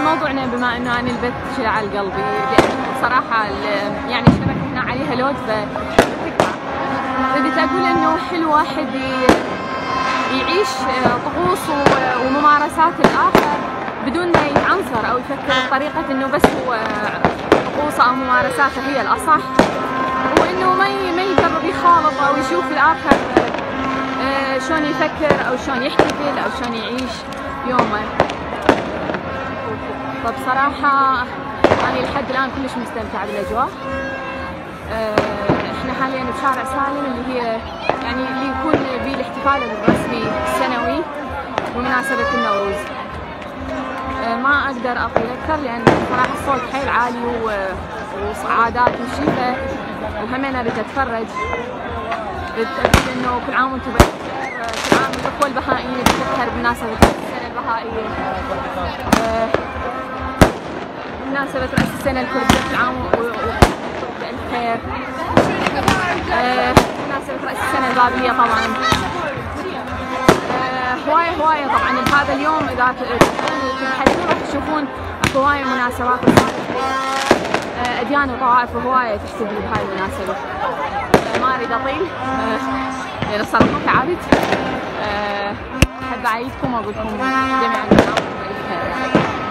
موضوعنا بما انه انا البث شيء على قلبي، لانه صراحه يعني شبكتنا عليها لود، فبديت اقول انه حلو واحد يعيش طقوس وممارسات الاخر بدون ما يتعنصر او يفكر بطريقه انه بس هو طقوسه او ممارساته هي الاصح، وانه ما يجرب يخالط او يشوف الاخر شلون يفكر او شلون يحتفل او شلون يعيش يومه. فبصراحة أنا لحد الآن كلش مستمتعة بالأجواء. إحنا حاليا بشارع سالم اللي هي يعني اللي يكون به الاحتفال الرسمي السنوي بمناسبة النوروز. ما أقدر أطيل أكثر لأن صراحة الصوت حيل عالي وصعادات وشيفة، وهمنا بتتفرج. بتأكد إنه كل عام وأنتم بخير، كل عام الأخوة البهائيين بتذكر بمناسبة السنة البهائية، بمناسبة رأس السنة الكردية، كل عام بألف خير. بمناسبة رأس السنة البابلية طبعا. هواية طبعا بهذا اليوم إذا تبحثون راح تشوفون اكو هواية مناسبات أديان وطوائف وهواية تحتفل بهاي المناسبة. ما أريد أطيل لأن صراحة تعبت. أحب أعيدكم وأقول لكم جميعا بخير.